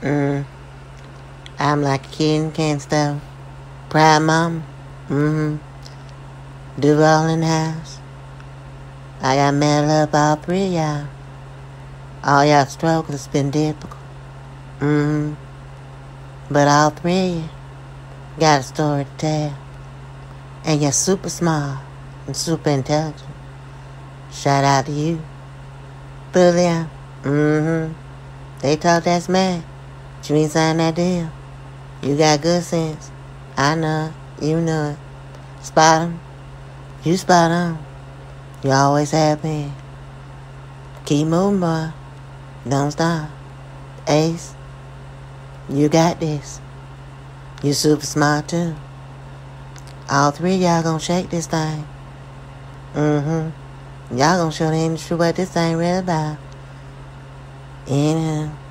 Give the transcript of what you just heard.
Mm. I'm like a kid in candy store. Proud mama. Duval in the house. I got mad up all three of y'all. All y'all struggles been difficult. But all three of you got a story to tell. And you're super smart and super intelligent. Shout out to you. Bully. They talk that's mad. But you ain't signed that deal. You got good sense. I know it. You know it. Spot 'em. You spot on. You always have been. Keep moving, boy. Don't stop. Ace, you got this. You super smart, too. All three of y'all gonna shake this thing. Y'all gonna show the industry what this thing really about. Anyhow.